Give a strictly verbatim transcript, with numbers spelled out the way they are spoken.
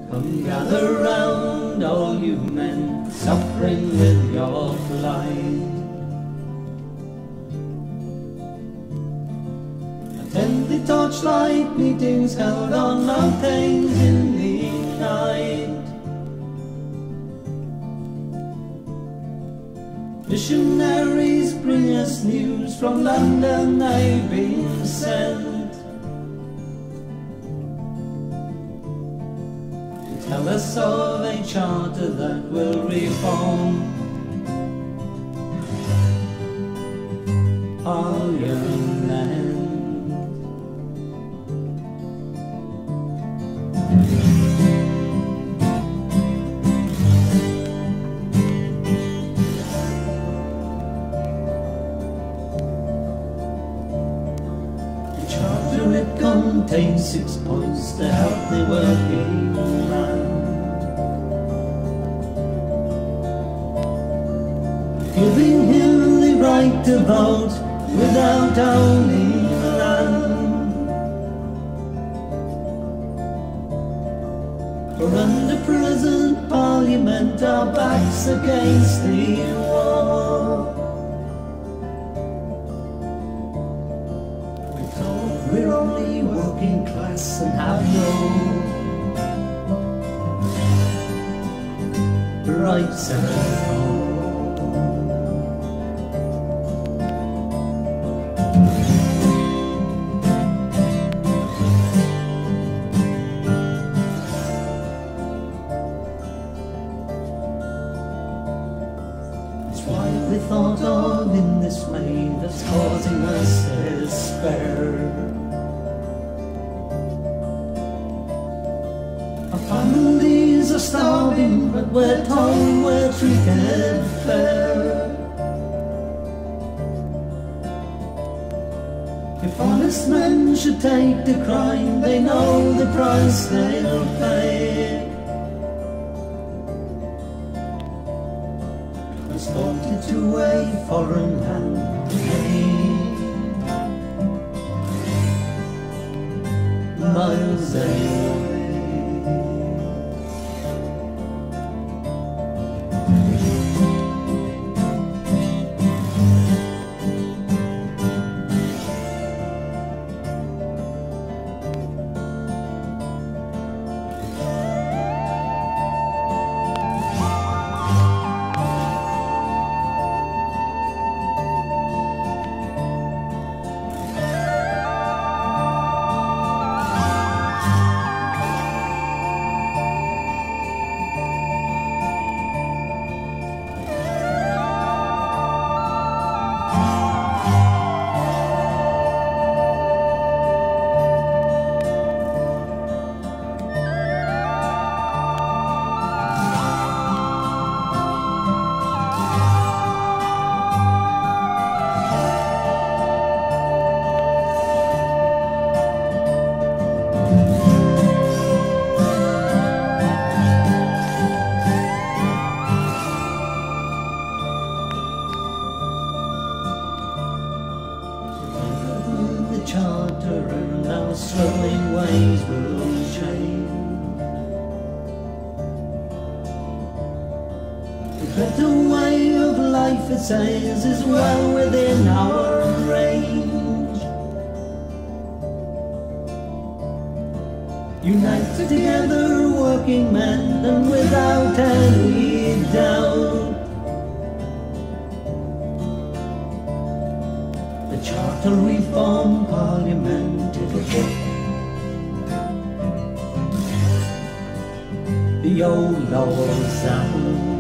Come gather round, all you men, suffering with your plight. Attend the torchlight meetings held on mountains in the night. Missionaries bring us news from London, they've been sent to tell us of a charter that will reform Parliament. It contains six points to help the working man. Giving him the right to vote without owning land. For under present Parliament our backs against the wall. We're only working class and have no rights at all. It's why we thought of in this way that's causing us despair. Our families are starving, but we're told we're treated fair. If honest men should take the crime, they know the price they'll pay. Transported to a foreign land, miles away. Charter and our swelling ways will change. The better way of life, it says, is well within our range. United together, working men, and without any doubt, the Charter Reform Parliament, it'll kick the old laws out.